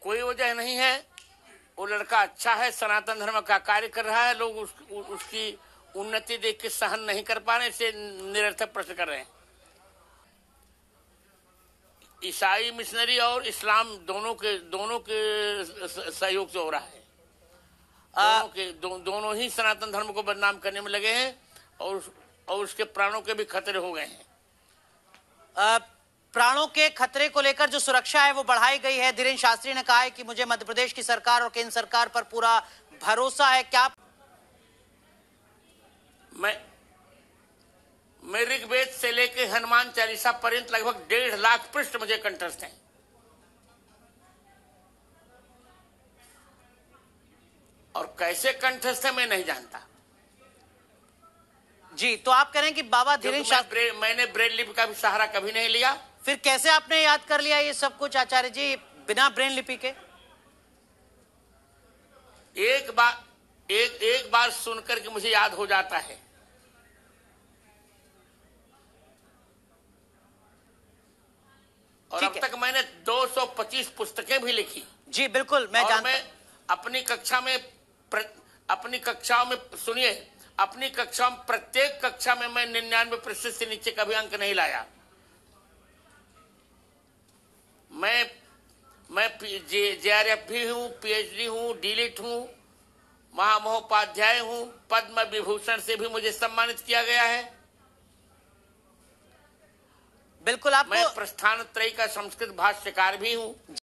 कोई वजह नहीं है। वो लड़का अच्छा है, सनातन धर्म का कार्य कर रहा है। लोग उसकी उन्नति देख के सहन नहीं कर पा रहे, इसे निरर्थक प्रश्न कर रहे हैं। ईसाई मिशनरी और इस्लाम दोनों के सहयोग से हो रहा है। दोनों ही सनातन धर्म को बदनाम करने में लगे हैं और उसके प्राणों के भी खतरे हो गए हैं। प्राणों के खतरे को लेकर जो सुरक्षा है वो बढ़ाई गई है। धीरेन्द्र शास्त्री ने कहा है कि मुझे मध्य प्रदेश की सरकार और केंद्र सरकार पर पूरा भरोसा है। क्या मैं ऋग्वेद से लेकर हनुमान चालीसा पर्यंत लगभग 1.5 लाख पृष्ठ मुझे कंठस्थ हैं। और कैसे कंठस्थ है मैं नहीं जानता जी। तो आप कह रहे हैं कि बाबा धीरेन्द्र शास्त्री, मैंने ब्रेल लिपि का भी सहारा कभी नहीं लिया। फिर कैसे आपने याद कर लिया ये सब कुछ आचार्य जी बिना ब्रेन लिपि के? एक बार सुनकर के मुझे याद हो जाता है। और अब तक मैंने 225 पुस्तकें भी लिखी। जी बिल्कुल, मैं जानता हूं। अपनी कक्षाओं में सुनिए, अपनी कक्षा में प्रत्येक कक्षा में मैं 99% से नीचे कभी अंक नहीं लाया। मैं JRF भी हूँ, PhD हूँ, डीलिट हूँ, महामहोपाध्याय हूँ, पद्म विभूषण से भी मुझे सम्मानित किया गया है। बिल्कुल। आपको मैं प्रस्थान त्रयी का संस्कृत भाष्यकार भी हूँ।